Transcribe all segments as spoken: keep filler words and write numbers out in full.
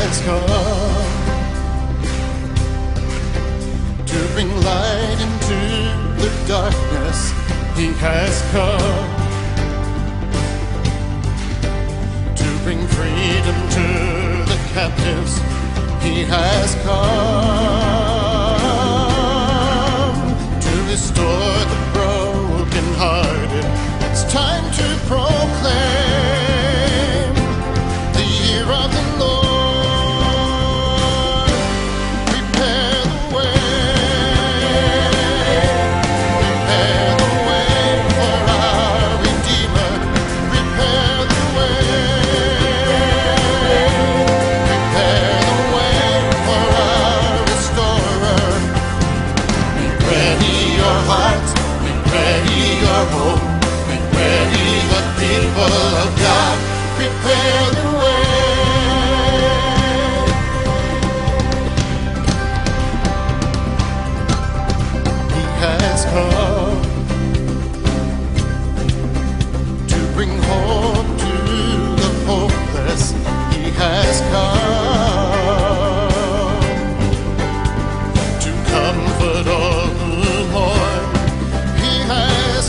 has come to bring light into the darkness. He has come to bring freedom to the captives. He has come to restore the brokenhearted. It's time to proclaim the year of the Lord. Prepare the way, prepare the way for our Redeemer. Prepare the way, prepare the way for our Restorer. Make ready your heart, make ready your hope, make ready the people of God. Prepare the way. He has come to bring hope to the hopeless. He has come to comfort all who mourn. He has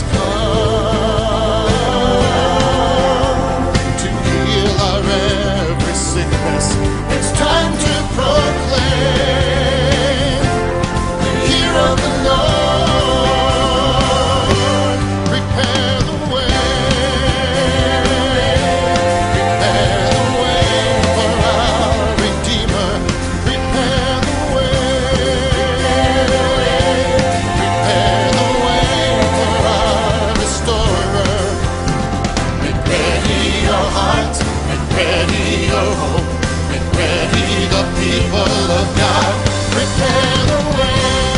come to heal our every sickness. It's time to proclaim the year of the Lord. Prepare the way, prepare the way for our Redeemer. Prepare the way, prepare the way for our Restorer. Make ready your heart, make ready your hope, make ready the people of God. Prepare the way,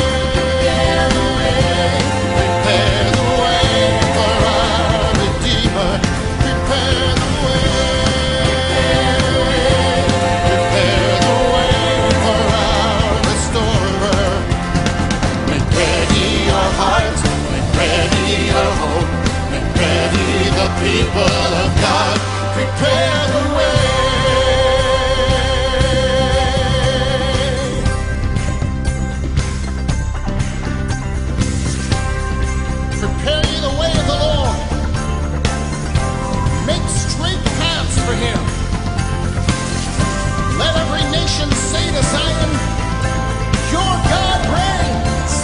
prepare the way for our Redeemer. Prepare the way, prepare the way for our Restorer. Make ready your heart, make ready your hope, make ready the people of God. Prepare the way. Prepare ye the way of the Lord. Make straight paths for him. Let every nation say to Zion, your God reigns.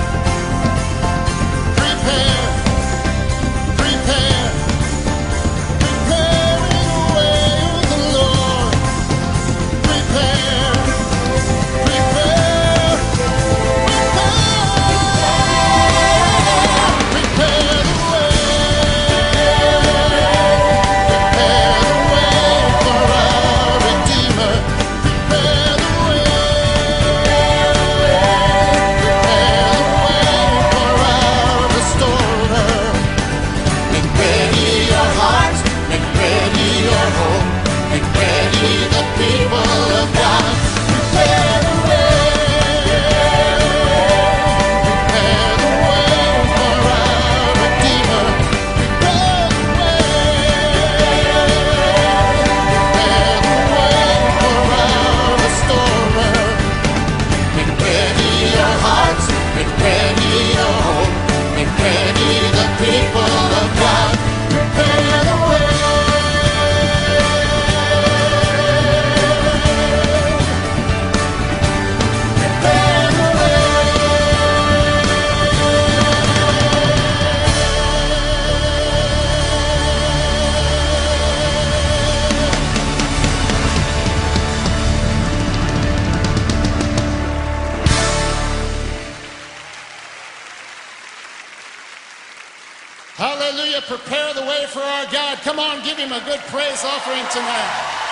Prepare, prepare, prepare in the way of the Lord. Prepare, prepare, prepare, prepare the way, prepare the way for our Redeemer. Prepare the way, prepare the way for our Restorer. Make ready your heart, make ready your hope, make ready the people of God. Prepare the way, prepare the way for our Redeemer. Prepare the way, prepare the way for our Restorer. Make ready your heart, make ready your hope, make ready the people of God. Prepare the way. Prepare the way. Hallelujah. Prepare the way for our God. Come on, give him a good praise offering tonight.